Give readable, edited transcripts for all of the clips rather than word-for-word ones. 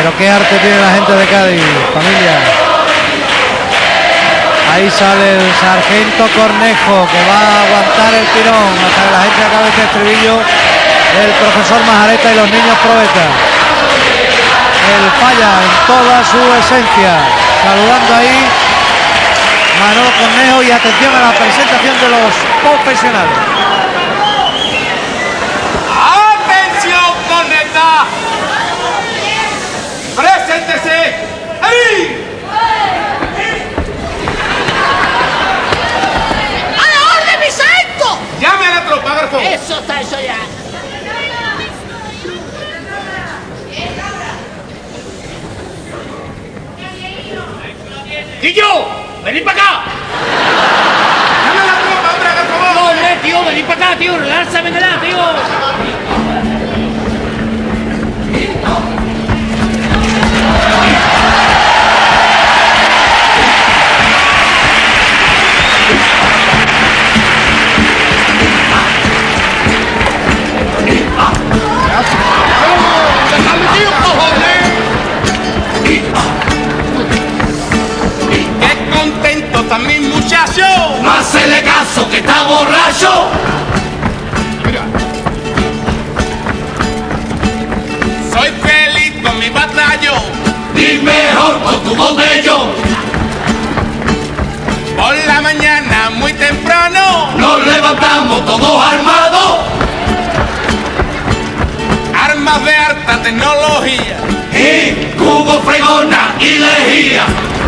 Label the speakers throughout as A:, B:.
A: Pero qué arte tiene la gente de Cádiz, familia. Ahí sale el sargento Cornejo, que va a aguantar el tirón hasta que la gente acabe este estribillo. El profesor Majareta y los niños Proeta. El falla en toda su esencia. Saludando ahí Manolo Cornejo, y atención a la presentación de los profesionales.
B: ¡Atención, corneta! ¡Preséntese! ¡Ahí!
C: ¡A la orden, mi sargento!
B: ¡Llame a la tropa, Garfón!
C: Eso está, eso ya.
B: ¡Guillo! ¡Venid para acá! ¡Llame a la tropa, hombre, Garfón!
C: No, hombre, tío, venid para acá, tío. Lánzame de la, tío.
B: ¡Qué contento está mi muchacho!
D: No hacele caso que está borracho.
B: Mira. Soy feliz con mi batallón.
D: Y mejor con tu botellón.
B: Por la mañana muy temprano.
D: Nos levantamos todos armados.
B: Armas de alta tecnología.
D: Y cubo, fregona y lejía.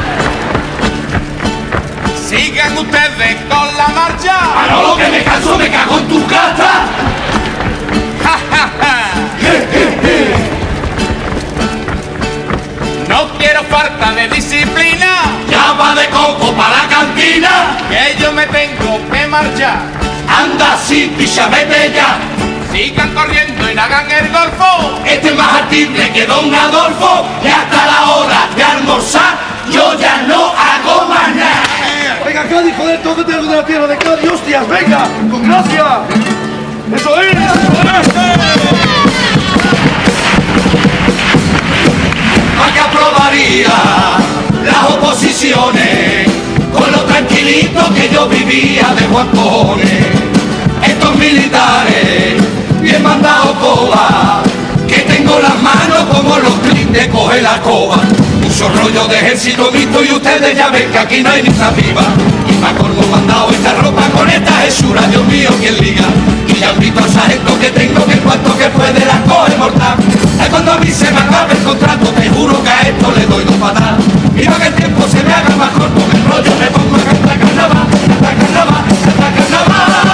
B: Sigan ustedes con la marcha.
D: A no lo que me canso me cago en tu casa.
B: Ja, ja, ja. No quiero falta de disciplina.
D: Llama de coco para la cantina.
B: Que yo me tengo que marchar.
D: Anda sin picha, vete ya.
B: Sigan corriendo y no hagan el golfo.
D: Este es más artible que don Adolfo. Y hasta la hora de almorzar yo ya no hago más nada.
E: Venga, Cádiz, joder, todo de la tierra de Cádiz, hostias, venga, con gracia. Eso es,
D: ¿A qué aprobaría las oposiciones con lo tranquilito que yo vivía de guapones? Estos militares, bien mandados coba, que tengo las manos como los clics de coger la coba. Mucho rollo de ejército visto y ustedes ya ven que aquí no hay ni una viva. Y pa' colmo mandado esta ropa con esta hechura, Dios mío, ¿quién liga? Y ya han visto al sargento que tengo que el cuarto que puede la coge mortal. Es cuando a mí se me acabe el contrato, te juro que a esto le doy dos patadas. Y para que el tiempo se me haga más corto, el rollo me pongo a cantar carnaval, cantar carnaval, cantar carnaval.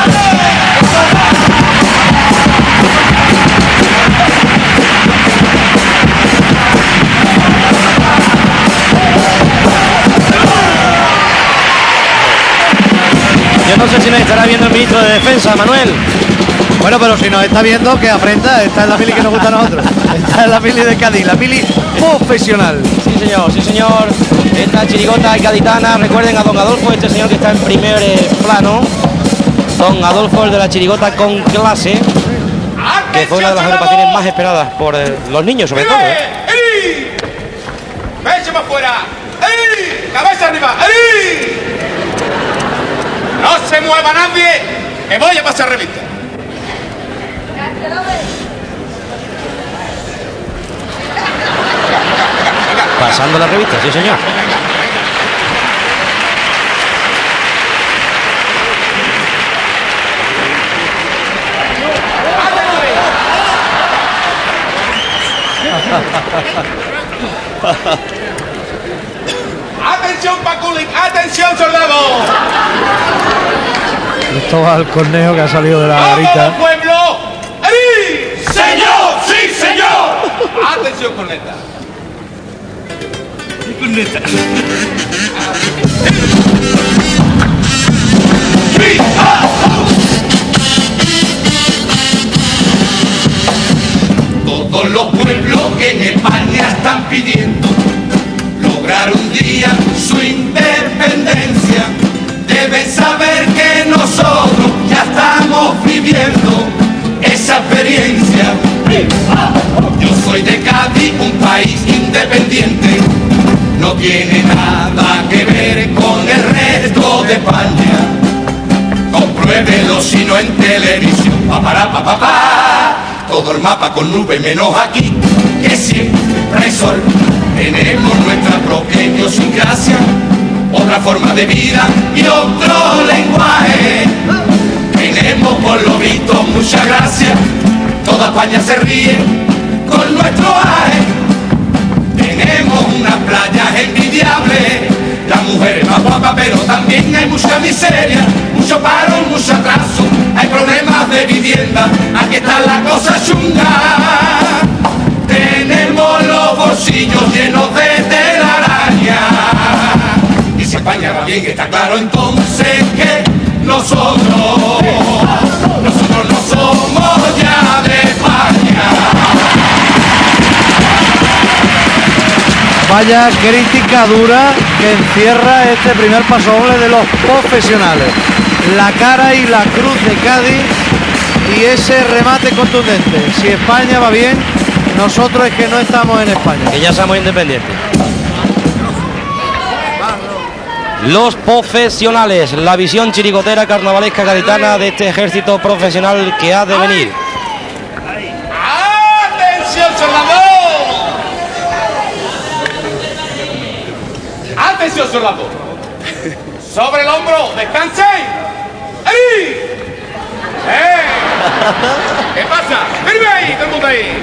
A: Yo no sé si nos estará viendo el ministro de Defensa, Manuel. Bueno, pero si nos está viendo, que aprenda. Esta es la mili que nos gusta a nosotros. Esta es la mili de Cádiz, la mili profesional.
F: Sí, señor, sí, señor. Esta chirigota gaditana, recuerden a don Adolfo, este señor que está en primer plano. Don Adolfo, el de la chirigota con clase, que fue una de las agrupaciones más esperadas por los niños, sobre todo.
B: ¡Ey! ¡Pecho para afuera! ¡Ey! ¡Cabeza arriba! ¡Ey! ¡No se mueva nadie! ¡Que voy a pasar revista!
A: Pasando la revista, sí, señor.
B: ¡Atención, Paculic! ¡Atención, soldado!
A: Esto va al Cornejo que ha salido de la
B: ¡Vamos,
A: garita.
B: pueblo! ¡Ey!
D: ¡Señor! ¡Sí, señor!
B: ¡Atención, corneta!
D: Todos los pueblos que en España están pidiendo lograr un día su independencia deben saber que nosotros ya estamos viviendo esa experiencia. Yo soy de Cádiz, un país independiente, no tiene nada que ver con el resto de España. Compruébelo si no en televisión, pa. Todo el mapa con nube menos aquí, que siempre hay sol. Tenemos nuestra propia idiosincrasia, otra forma de vida y otro lenguaje. Tenemos por lo visto mucha gracia, toda España se ríe con nuestro aje. Tenemos unas playas envidiables, las mujeres más guapas, pero también hay mucha miseria, mucho paro, mucho atraso, hay problemas de vivienda, aquí está la cosa chunga. Tenemos los bolsillos llenos de telaraña, y si España va bien está claro entonces que nosotros no somos ya de España.
A: Vaya crítica dura que encierra este primer pasodoble de los profesionales. La cara y la cruz de Cádiz y ese remate contundente. Si España va bien, nosotros es que no estamos en España.
F: Que ya somos independientes. Los profesionales, la visión chirigotera carnavalesca gaditana de este ejército profesional que ha de venir.
B: ¡Atención, soldado! ¡Atención, soldado! Sobre el hombro, descansen. ¡Ahí! ¿Qué pasa? ¡Firme ahí, todo el mundo ahí!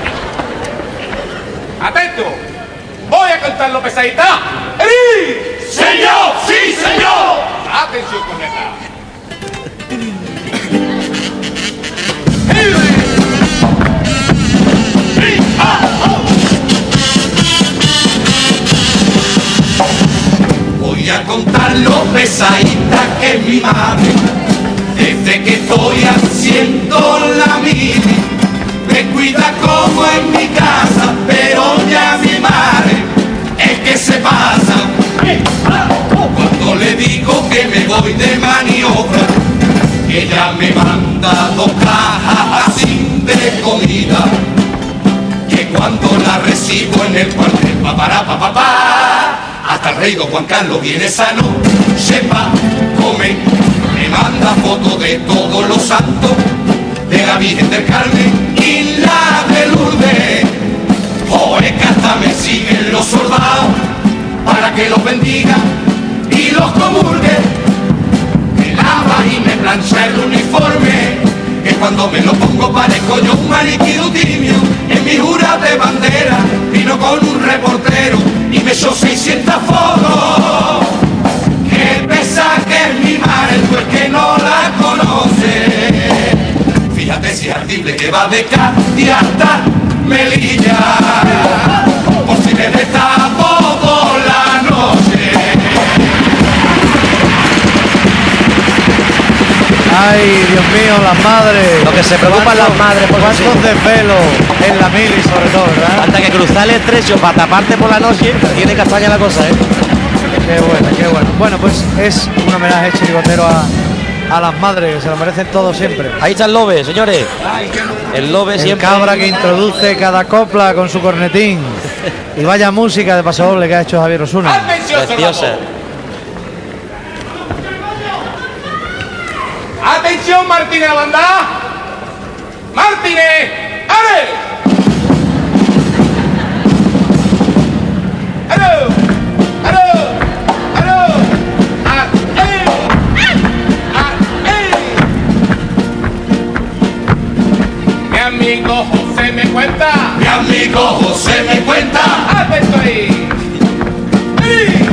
B: ¡Atento! Voy a contarlo pesadita. ¡Ahí!
D: ¡Señor! ¡Sí, señor!
B: ¡Atención, corneta!
D: Voy a contar lo pesadita que es mi madre, desde que estoy haciendo la mili. Me cuida como en mi casa, pero ya mi madre es que se pasa. Cuando le digo que me voy de maniobra, ella me manda 2 cajas así de comida, que cuando la recibo en el cuartel, pa, hasta el rey don Juan Carlos viene sano, sepa comer. Me manda fotos de todos los santos, de la Virgen del Carmen y la de Lourdes. Es que hasta me siguen los soldados para que los bendiga y los comulgue. Me lava y me plancha el uniforme, que cuando me lo pongo parezco yo un maniquí timio. En mi jura de bandera vino con un reportero y me echó 600 fotos. Qué pesa que es mi madre, tú es que no la conoce. Fíjate si es ardible que va de Cádiz hasta Melilla, por si me destapo por la noche.
A: Ay, Dios mío, las madres.
F: Lo que se preocupan las madres por sus hijos.
A: cuántos desvelos en la mili sobre todo, ¿verdad?
F: Hasta que cruzar el estrecho para taparte por la noche, tiene castaña la cosa, ¿eh?
A: Qué bueno, qué bueno. Bueno, pues es un homenaje chirigotero a las madres, que se lo merecen todos siempre.
F: Ahí está el lobe, señores. El lobe
A: El
F: siempre.
A: cabra que introduce cada copla con su cornetín. Y vaya música de pasodoble que ha hecho Javier Osuna.
B: ¡Atención,
F: Preciosa.
B: soldado! ¡Atención, Martínez, la banda! ¡Martínez! ¡Ale! ¡Aló! ¡Aló! ¡Aló! ¡Ale! ¡Ale! Mi amigo José me cuenta.
D: Mi amigo José me cuenta.
B: ¡Atento ahí! ¡Sí!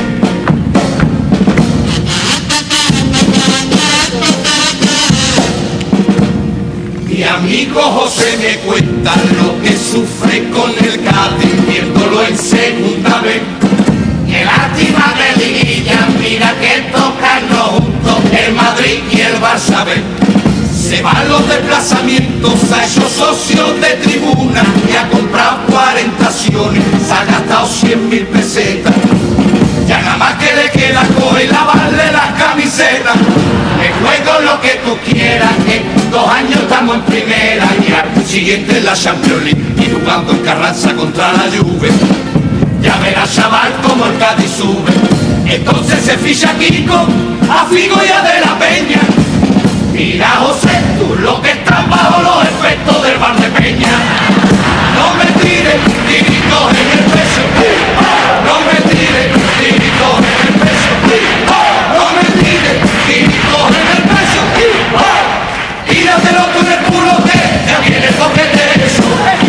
D: Mi amigo José me cuenta lo que sufre con el Cádiz, viéndolo en segunda vez. Qué lástima de liguilla, mira que tocan juntos el Madrid y el Barça B. Se van los desplazamientos, ha hecho socios de tribuna y ha comprado 40 acciones, se ha gastado 100.000 pesetas. Ya nada más que le queda coger y lavarle las camisetas. Le juego lo que tú quieras, que 2 años estamos en primera y al siguiente en la Champions League y jugando en Carranza contra la Juve. Ya verás, chaval, como el Cádiz sube. Entonces se ficha a Kiko, a Figo y a De la Peña. Mira, José, tú lo que estás bajo los efectos del Bar de Peña. No me tires tiritos en el pecho. No me tires tiritos en el pecho. No me tires tiritos en el pecho. Tíratelo tú en el culo que ya viene el coquete eso.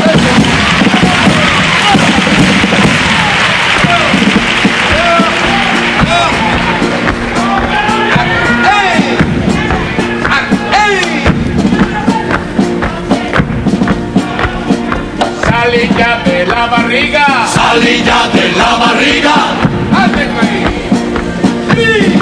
B: Salí ya de la barriga.
D: Salí ya de la barriga.
B: ¡Ande, güey! ¡Sí!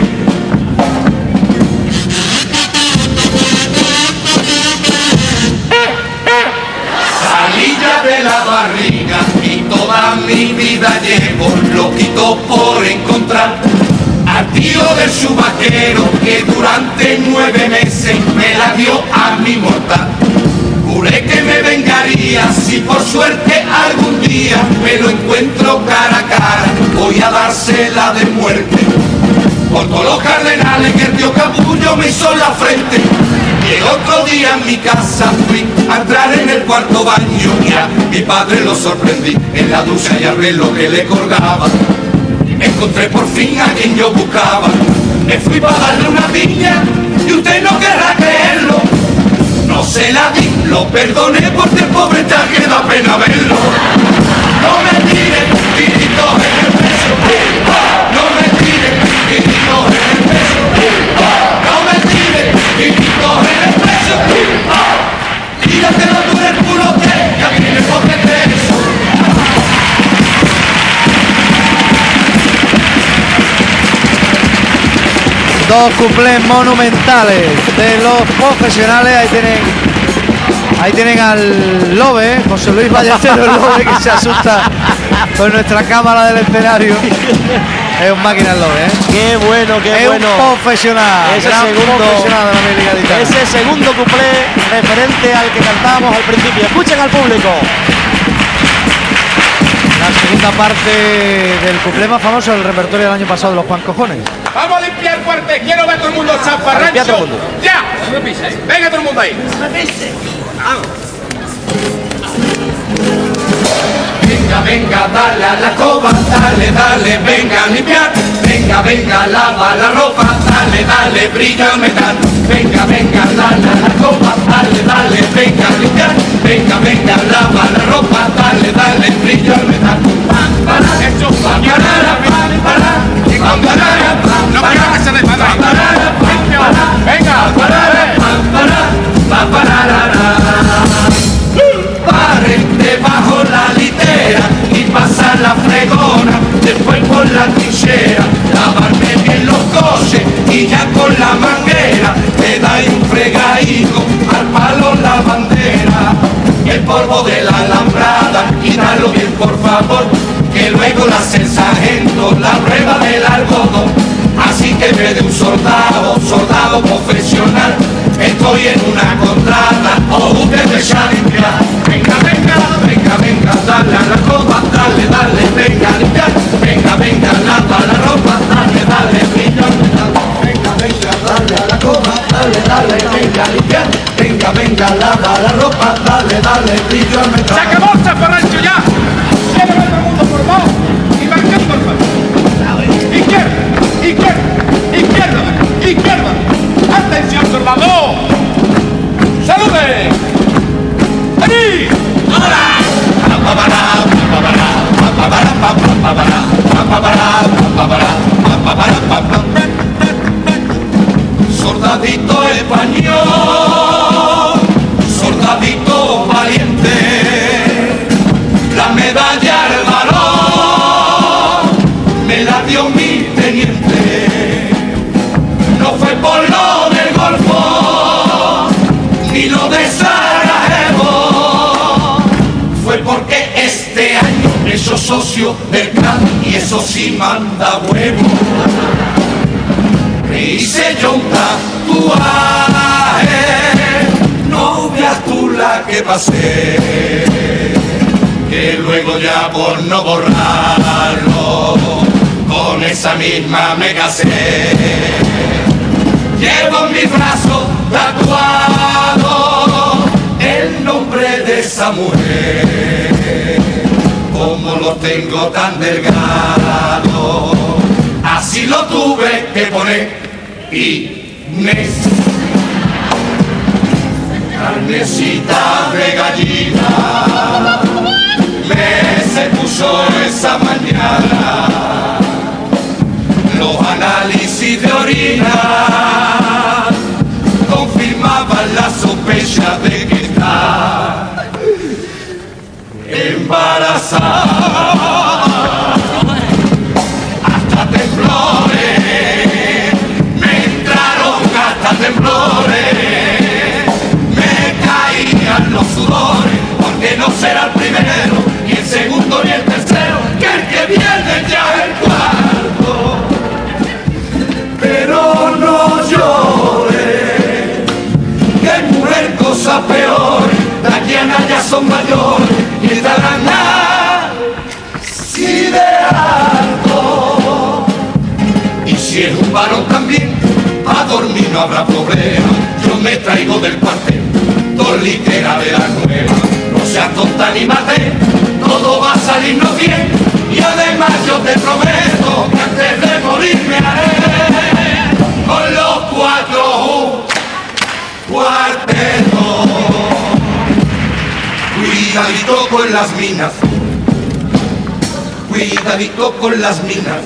D: Salí ya de la barriga y toda mi vida llevo loquito por encontrar al tío del subaquero que durante 9 meses me la dio a mi mortal. Juré que me vengaría si por suerte algún día me lo encuentro cara a cara. Voy a dársela de muerte por todos los cardenales que el tío Capullo me hizo en la frente. Y el otro día en mi casa fui a entrar en el cuarto baño y a mi padre lo sorprendí en la ducha y al reloj que le colgaba. Encontré por fin a quien yo buscaba. Me fui para darle una piña y usted no querrá creerlo. No se la di, lo perdoné porque el pobre está que da pena verlo. No me tires tiritos en el pecho. No me tires tiritos en el pecho. No me tires tiritos en el pecho. Tíratelo tú en el culo que ya viene el coquete eso.
A: Dos cuplés monumentales de los profesionales. Ahí tienen al Lobe, José Luis Ballesteros Lobe, que se asusta con nuestra cámara del escenario. Es un máquina el Lobe, ¿eh?
F: Qué bueno, qué
A: es
F: bueno.
A: Un profesional,
F: Ese
A: gran
F: segundo,
A: profesional de la América Gaditana.
F: ese segundo cuplé referente al que cantábamos al principio. Escuchen al público.
A: La segunda parte del cuplé más famoso del repertorio del año pasado de los Juan Cojones.
B: Vamos a limpiar el cuartel. Quiero ver todo el mundo
F: A limpiar todo
B: zafarrancho.
F: el mundo.
B: ¡Ya! Venga todo el mundo ahí.
D: Venga, venga, dale a la coba, dale, dale, venga a limpiar. Venga, venga, lava la ropa, dale, dale, brilla el metal. Venga, venga, dale a la coba, dale, dale, venga a limpiar. Venga, venga, lava la ropa, dale, dale, brilla el metal. Pam, para,
B: Eso,
D: pam, para, pam, para, pam, para, pam,
B: No
D: para,
B: quiero que se desmadre.
D: pam, para, pam, para,
B: Venga.
D: pam, para, pam, para, pam, para, Barren debajo la litera y pasa la fregona, después por la trinchera, lavarme bien los coches y ya con la manguera le dais un fregadito al palo la bandera. El polvo de la alambrada, quítalo bien por favor, que luego la hace el sargento, la prueba del algodón. Así que me de un soldado profesional, estoy en una contrata, o usted me echa a limpiar. Venga, venga, venga, venga, dale a la copa, dale, dale, venga a limpiar. Venga, venga, lava la ropa, dale, dale, brilla el metal. Venga, venga, dale a la copa, dale, dale, venga a limpiar. Venga, venga, lava la ropa, dale, dale, brilla el metal.
B: ¡Se acabó el zafarrancho ya! Quiero ver todo el mundo formado y marcando por favor. Izquierda, izquierda, izquierda, izquierda. ¡Atención, soldado! ¡Salude! ¡Allí!
D: Soldadito español, soldadito valiente, la medalla al valor me la dio mi teniente. No fue por lo del Golfo ni lo de Sarajevo, fue porque este año me hizo socio del clan y eso sí manda huevo. Me hice yo un tatuaje, no veas tú la que pasé, que luego ya por no borrarlo, con esa misma me casé. Llevo en mi brazo tatuado el nombre de esa mujer, como lo tengo tan delgado, así lo tuve que poner. Inés, carnecita de gallina, me se puso esa mañana. Los análisis de orina confirmaban la sospecha de que está embarazada. Hasta temblores me entraron, hasta temblores me caían los sudores, porque no será el primero, ni el segundo, ni el tercero, que el que viene ya es el cuarto. Pero no llores, que mujer cosa peor, de aquí a allá ya son mayores y estarán así de alto. Y si es un varón también, para dormir no habrá problema. Yo me traigo del cuartel 2 literas de la nueva. No seas tonta ni mate, todo va a salirnos bien. Y además yo te prometo que antes de morir me haré con los 4 cuartetos. Cuidadito con las minas, cuidadito con las minas.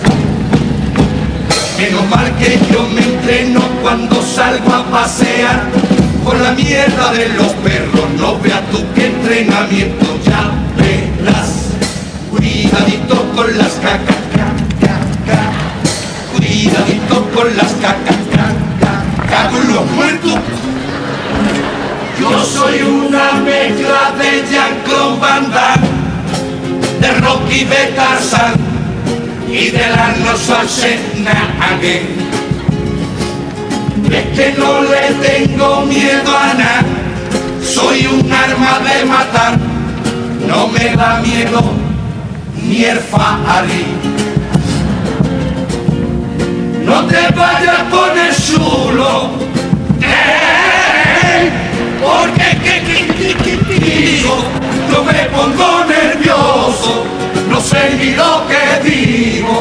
D: Menos mal que yo me entreno cuando salgo a pasear por la mierda de los perros. No veas tú qué entrenamiento, ya verás. Cuidadito con las cacas, cuidadito con las cacas, cago en los muertos. Yo soy una mezcla de Jean-Claude Van Damme, de Rocky de Tarzán y de Arnold Schwarzenegger. Es que no le tengo miedo a nada, soy un arma de matar, no me da miedo ni el Fahari. No te vayas a poner chulo, porque yo me pongo nervioso, no sé ni lo que digo.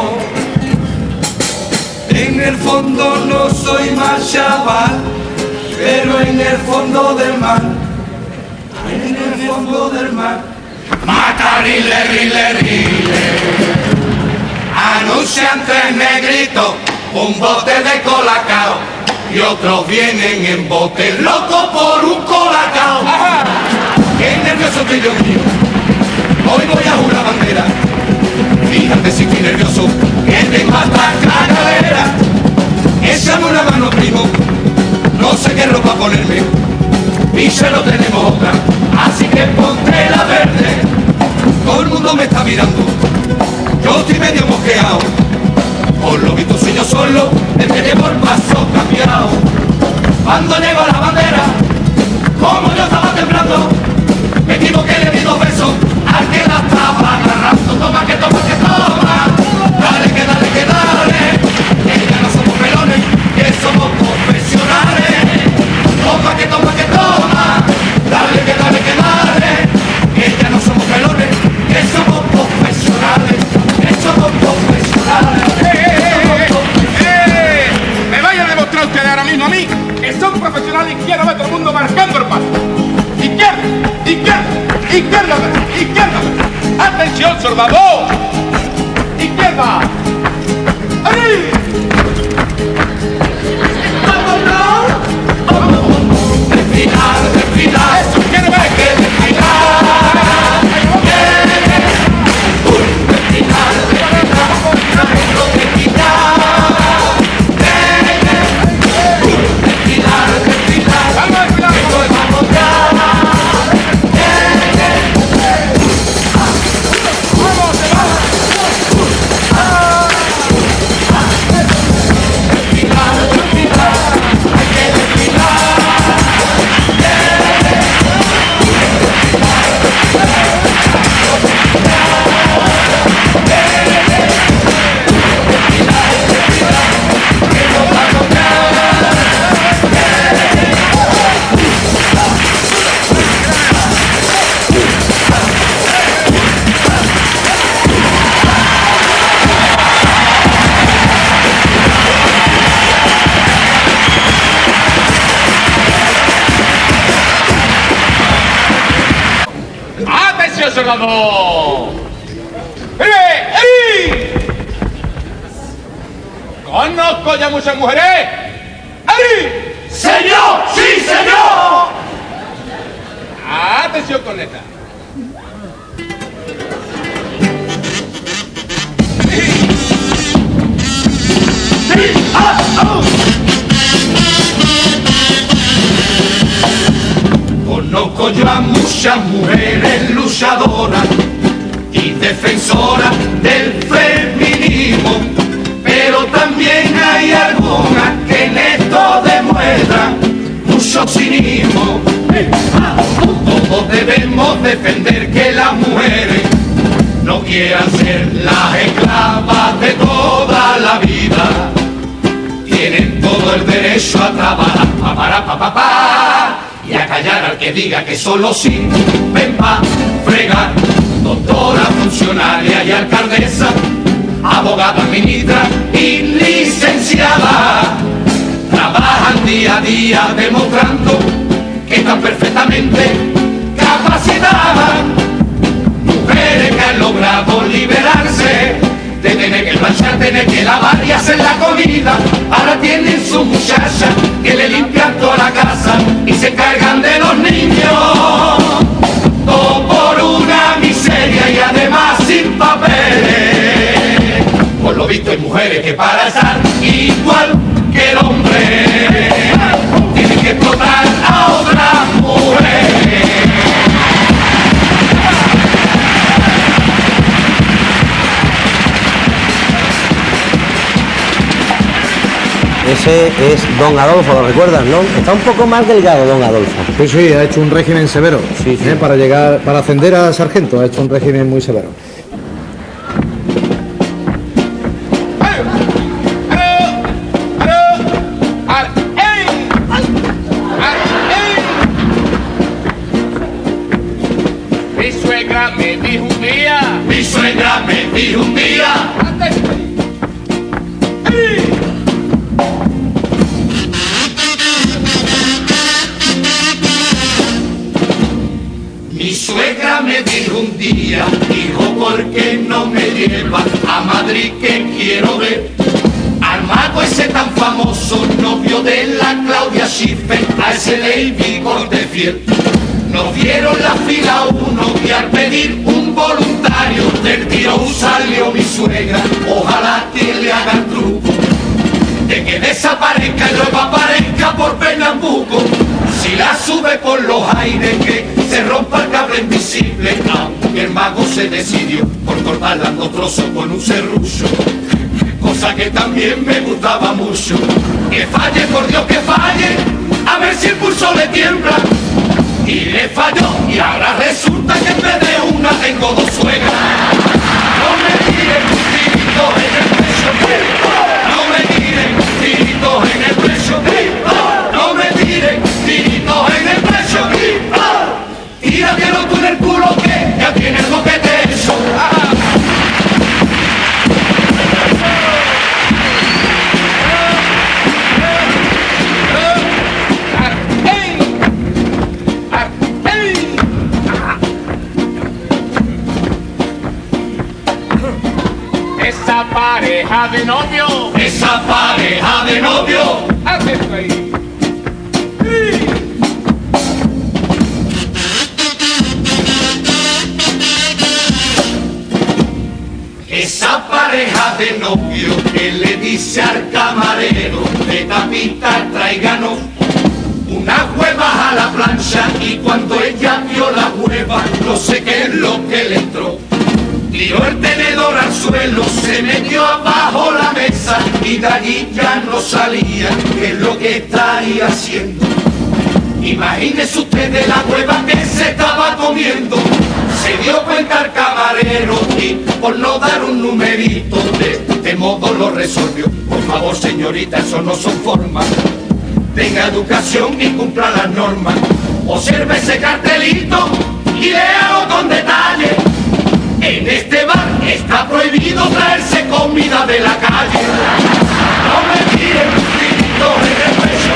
D: En el fondo no soy mal chaval, pero en el fondo del mar, en el fondo del mar, matarile, rile, rile. Anuncian 3 negritos, un bote de colacao, y otros vienen en bote loco por un colacao. Qué nervioso estoy yo mío, hoy voy a jurar bandera. Fíjate si estoy nervioso, que tengo hasta cagadera. Échame una mano, primo, no sé qué ropa ponerme, y se lo tenemos otra, así que ponte la verde. Todo el mundo me está mirando, yo estoy medio mosqueado. Por lo visto soy yo solo el que llevo el paso cambiado. Cuando llegó la bandera, como yo estaba temblando, me equivoqué, le di 2 besos al que la estaba agarrando. Toma que toma que toma, dale que dale que dale, que ya no somos pelones, que somos profesionales. Toma que toma que toma, dale que dale que dale, que ya no somos pelones, que somos profesionales, que somos profesionales.
B: Me vaya a demostrar ustedes ahora mismo a mí que son profesionales y quiero ver a todo el mundo marcando el paso. Izquierda, izquierda, izquierda, izquierda. Atención, soldado. Izquierda. ¡Ahí! ¡Vámonos!
D: Desfilar, desfilar,
B: ¡Eso quiere ver!
D: hay que desfilar. Desfilar, desfilar, no tengo que quitar. Desfilar, desfilar,
B: ¡Vamos a desfilar!
D: esto es vamos ya.
B: ¡Vamos, se va! ¡Atención, soldado! ¡Eri! Conozco ya muchas mujeres. ¡Eri!
D: ¡Señor! ¡Sí, señor!
B: Atención con esta.
D: Conozco yo a muchas mujeres luchadoras y defensoras del feminismo, pero también hay algunas que en esto demuestran mucho cinismo. Todos debemos defender que las mujeres no quieran ser las esclavas de toda la vida. Tienen todo el derecho a trabajar, y a callar al que diga que solo sirven pa' fregar. Doctora, funcionaria y alcaldesa, abogada, ministra y licenciada, trabajan día a día demostrando que están perfectamente capacitadas. Mujeres que han logrado liberarse de tener que planchar, tener que lavar y hacer la comida. Ahora tienen su muchacha que le limpian toda la casa y se encargan de los niños. Todo por una miseria y además sin papeles. Por lo visto hay mujeres que para estar igual que el hombre tienen que explotar a otras mujeres.
F: Ese es Don Adolfo, ¿lo recuerdas, no? Está un poco más delgado Don Adolfo.
A: Sí, sí, ha hecho un régimen severo.
F: Sí, sí.
A: Para ascender a sargento, ha hecho un régimen muy severo.
B: Mi suegra me dijo un día.
D: Mi suegra me dijo un día. Mi suegra me dijo un día, hijo, ¿por qué no me llevas a Madrid que quiero ver al mago ese tan famoso, novio de la Claudia Schiffer, a ese Lady Cortefiel? Nos dieron la fila uno y al pedir un voluntario del tiro salió mi suegra. Ojalá que le hagan truco de que desaparezca y luego aparezca por Pernambuco. Si la sube por los aires que se rompa el cable invisible, aunque el mago se decidió por cortarla en dos trozos con un serrucho, cosa que también me gustaba mucho. Que falle, por Dios que falle, a ver si el pulso le tiembla. Y le falló y ahora resulta que en vez de una tengo dos suegras. No me tiren tiritos en el pecho, no me tiren tiritos en el pecho, no me tiren tiritos en el pecho. Tíratelo tú en el culo que ya tienes lo que te he hecho.
B: Esa pareja de novio.
D: Esa pareja de novio.
B: Hace esto ahí.
D: Esa pareja de novio que le dice al camarero de tapita tráiganos unas huevas a la plancha, y cuando ella vio las huevas no sé qué es lo que le entró. Tiró el tenedor al suelo, se metió abajo la mesa y de allí ya no salía. ¿Qué es lo que está ahí haciendo? Imagínese usted de la hueva que se estaba comiendo. Se dio cuenta el camarero y por no dar un numerito de este modo lo resolvió. Por favor, señorita, eso no son formas. Tenga educación y cumpla las normas. Observe ese cartelito y léalo con detalle. En este bar está prohibido traerse comida de la calle. No me tiren tiritos en el pecho.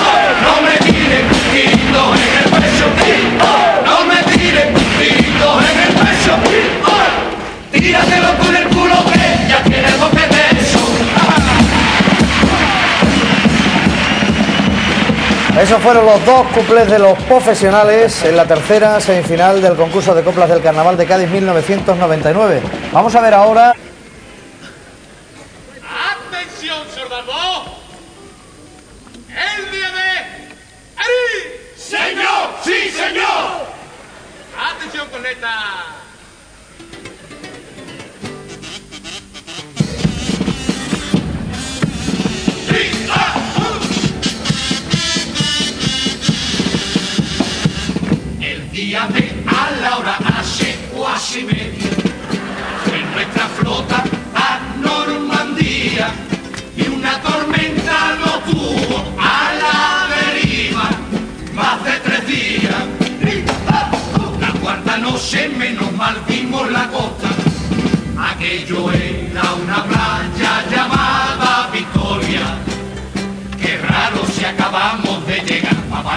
D: No me tiren tiritos en el pecho. No me tiren tiritos en el pecho.
A: Esos fueron los dos cuplés de los profesionales en la tercera semifinal del concurso de coplas del Carnaval de Cádiz 1999. Vamos a ver ahora.
B: ¡Atención, soldado! ¡El día de Eri!
D: ¡Señor! ¡Sí, señor!
B: ¡Atención, corneta!
D: El día de a la hora hace 4:30 fue nuestra flota a Normandía y una tormenta lo tuvo a la deriva más de 3 días. La cuarta noche menos mal vimos la costa, aquello era una playa llamada Victoria. Qué raro si acabamos de llegar,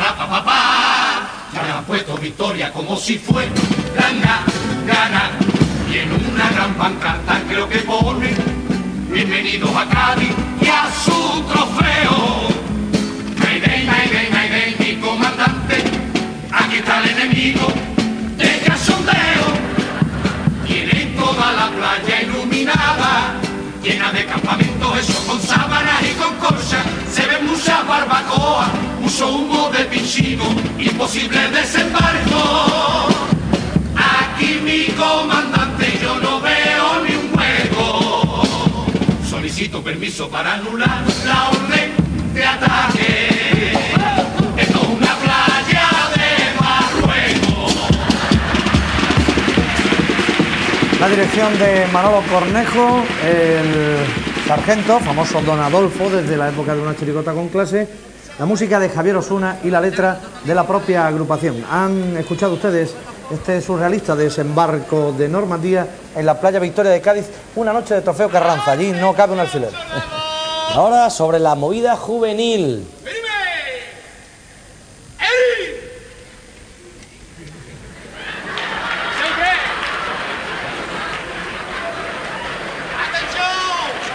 D: ya han puesto Victoria como si fuera ganar. Y en una gran pancarta creo que pone bienvenidos a Cádiz y a su trofeo. Mayday, mayday, mayday, mi comandante, aquí está el enemigo de cachondeo. Tienen toda la playa iluminada, llena de campamentos, eso con sábanas y con corchas. Se ven muchas barbacoas, mucho humo de pichino, imposible desembarco. Aquí mi comandante, yo no veo ni un juego. Solicito permiso para anular la orden de ataque. Esto es una playa de Marruecos.
A: La dirección de Manolo Cornejo, el sargento, famoso Don Adolfo desde la época de Una chirigota con clase, la música de Javier Osuna y la letra de la propia agrupación. Han escuchado ustedes este surrealista desembarco de Normandía en la playa Victoria de Cádiz, una noche de trofeo Carranza, allí no cabe un alfiler.
F: Ahora sobre la movida juvenil.
B: ¡Venime! ¡Eri! ¿Sí qué? ¡Atención!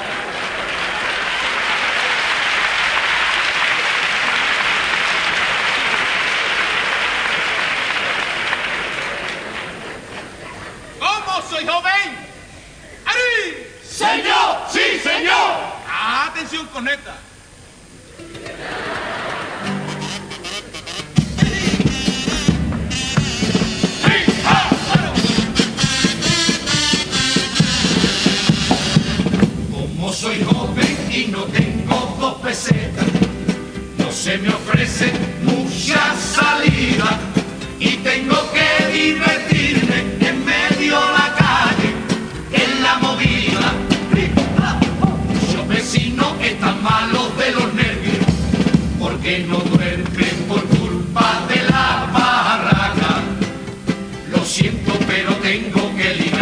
B: ¿Cómo soy joven? ¡Eri!
D: ¡Señor! ¡Sí, señor!
B: ¡Atención, corneta!
D: Como soy joven y no tengo 2 pesetas, no se me ofrece mucha salida y tengo que divertirme en medio de la calle, en la movida. Muchos vecinos están malos de los nervios porque no duermen por culpa de la barraca. Lo siento, pero tengo que ligar.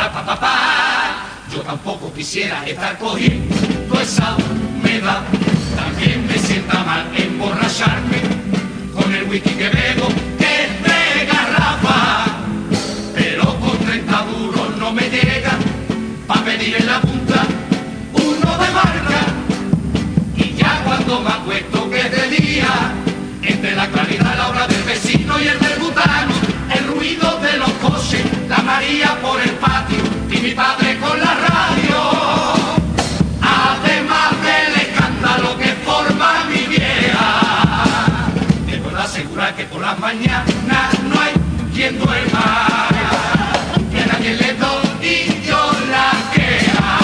D: Yo tampoco quisiera estar cogiendo esa humedad. También me sienta mal emborracharme con el whisky que bebo, que es de garrafa. Pero con 30 duros no me llega pa' pedir en la punta uno de marca. Y ya cuando me acuesto que es de día, entre la claridad, la obra del vecino y el del butano, el ruido de los coches, la María por el patio y mi padre con la radio. Además del escándalo que forma mi vieja, te puedo asegurar que por las mañanas no hay quien duerma, que a nadie le doy y yo la queja.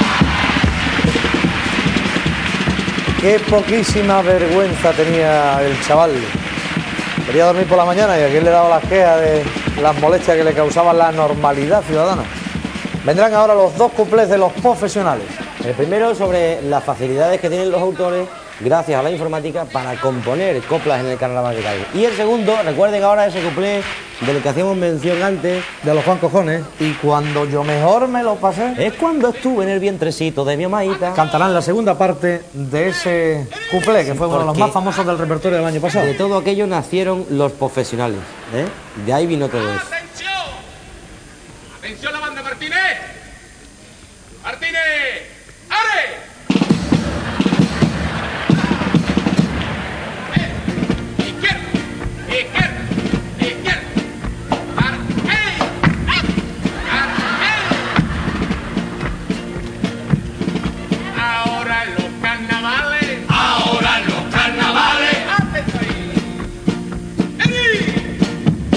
A: Qué poquísima vergüenza tenía el chaval. Quería dormir por la mañana y a quien le daba las quejas de las molestias que le causaba la normalidad ciudadana. Vendrán ahora los dos cuplés de los profesionales.
F: El primero sobre las facilidades que tienen los autores gracias a la informática para componer coplas en el Carnaval de Cádiz. Y el segundo, recuerden ahora ese cuplé del que hacíamos mención antes,
A: De los Juan Cojones. Y cuando yo mejor me lo pasé,
F: es cuando estuve en el vientrecito de mi amaíta.
A: cantarán la segunda parte de ese cuplé, que fue uno de los
F: Porque
A: más famosos del repertorio del año pasado.
F: De todo aquello nacieron los profesionales, ¿eh? De ahí vino todo eso.
B: ¡Atención! ¡Atención la banda Martínez! ¡Martínez! ¡Are! izquierda, izquierda. Ahora en los carnavales.
D: Ahora en los carnavales.
B: Atento ahí. ¡Ey!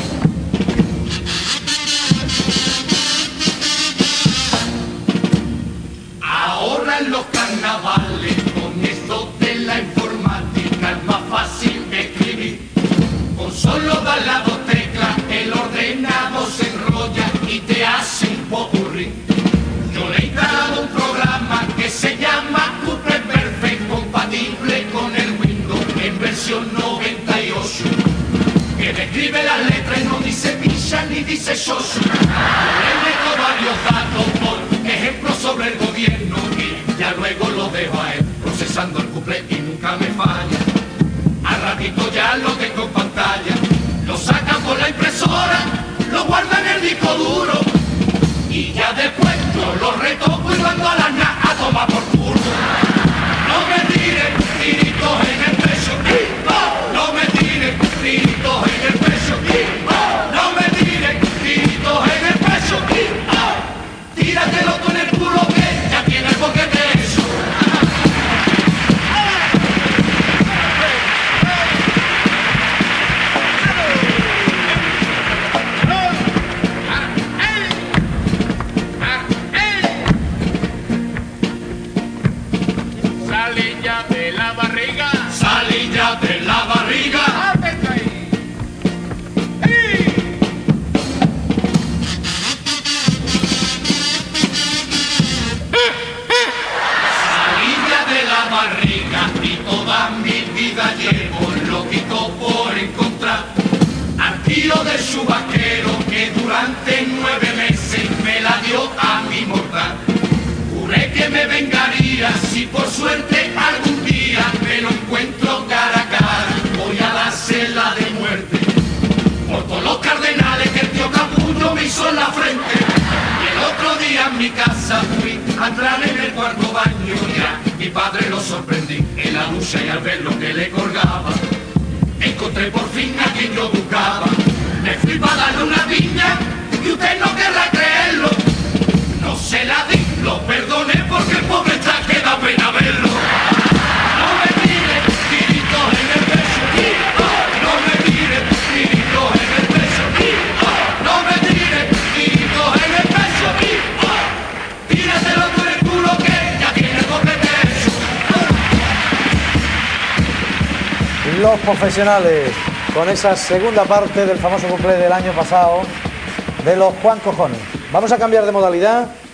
D: Ahora en los carnavales, con esto de la informática es más fácil de escribir. Con solo dar las dos teclas, el ordenador se enrolla y te hace un popurrí. Yo le he instalado un programa que se llama Qt Perfect, compatible con el Windows en versión 98, que describe las letras y no dice picha ni dice shoshu. Le meto varios datos, por ejemplo, sobre el gobierno, y ya luego lo dejo a él procesando el couplé y nunca me falla. Al ratito ya lo tengo en pantalla, lo sacan por la impresora, lo guardan en el disco duro, y ya después yo lo retoco y mando a la NA a tomar por culo. No me tiren tiritos en el pecho, no me tiren tiritos en el pecho, no me tiren tiritos en el pecho, tíratelo tú en el culo que ya tiene el boquete hecho.
B: Salí ya de la barriga.
D: Salí ya de la barriga.
B: Atento ahí. ¡Ey!
D: Salí ya de la barriga y toda mi vida llevo loquito por encontrar al tío del chubasquero que durante 9 meses me la dio a mi mortal. Juré que me vengaría si por suerte algún día me lo encuentro cara a cara. Voy a dársela de muerte por todos los cardenales que el tío Capullo me hizo en la frente. Y el otro día en mi casa fui a entrar en el cuarto baño y a mi padre lo sorprendí en la ducha, y al ver lo que le colgaba encontré por fin a quien yo buscaba. Me fui para darle una piña y usted no querrá creerlo, no se la di, lo perdoné porque el pobre está que da pena verlo. No me tire tiritos en el pecho, no me tire tiritos en el pecho, no me tire tiritos en el pecho, tíratelo tú en el culo que ya tiene el boquete hecho.
A: Los profesionales, con esa segunda parte del famoso cumple del año pasado de los Juan Cojones. Vamos a cambiar de modalidad